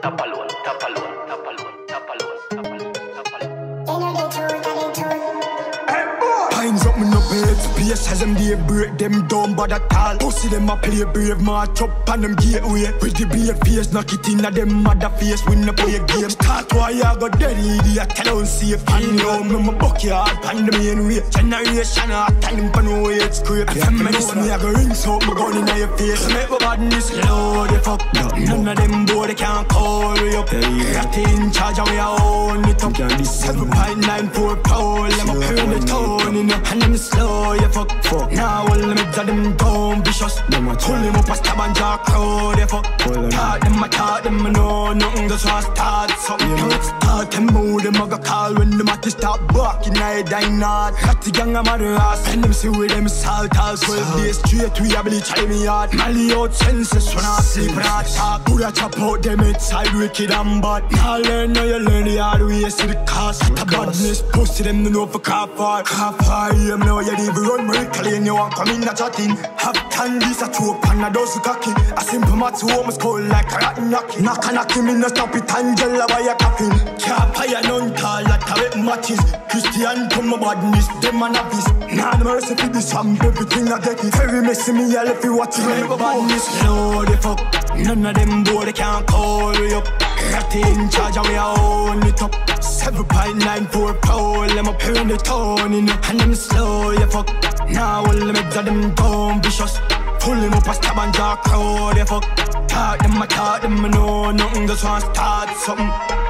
top alone, top alone, top alone, top alone, top alone, top alone. Pines up me no bed, space as them they break them down but at all. Pussy them a play brave, march up on them gateway. With the beer face, knock it in at them mother face. We no play game. Start why I got dead idiot, tell on safe. And now me my backyard, pan the main way. Generation hot time for no way it's scrape. Feminist me I go rinse out my gun in your face. Make my badness low, they fuck up. None of them boy they can't call you up. Rat in charge and we own it up. 7.94 pound, I'm up here in the town, you know. And them slow, you fuck. Now all the meds of them gone vicious. Pull them up a stab and jaw crowd, you fuck. Talk them I know nothing, just want to start something. Start them move, them I go call when the matty start barking, I die not. Got the gang of mother ass, and them see with them salt all 12 days straight, we a bleach in me yard. Mally out senses when I sleep and I talk. Who ya chop out them inside wicked and bad. Now learn, now you learn the hard way, see the cost. The badness, pussy them to know for car far. Car far, you know you leave run very clean, you want come in a chatting. Have candies a choke and a dozen cocky. A simple match home is cold like a rotten knocking. Knock and knock him in the stop it, Angela by a coffin. Can't fire none tall like a wet matches. Christian come my badness, them a novice. Nah the mercy for this and everything I get it. Very messy me, I'll if you watch it. My badness, no they fuck. None of them boy they can't call you up. Rat in charge and we own it up. 7.94 pound, I'm up here in the town, you know. And them slow, you fuck. Now all the meds of them gone vicious. Pull them up a stab and jaw crowd, you fuck. Talk them I know nothing, just want to start something.